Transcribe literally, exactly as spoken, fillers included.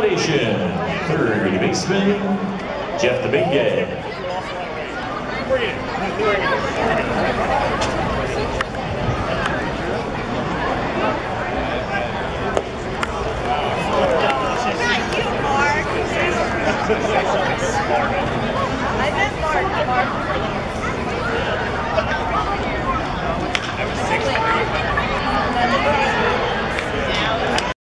Foundation. Third baseman, Jeff the Big Guy. I meant Mark. Mark.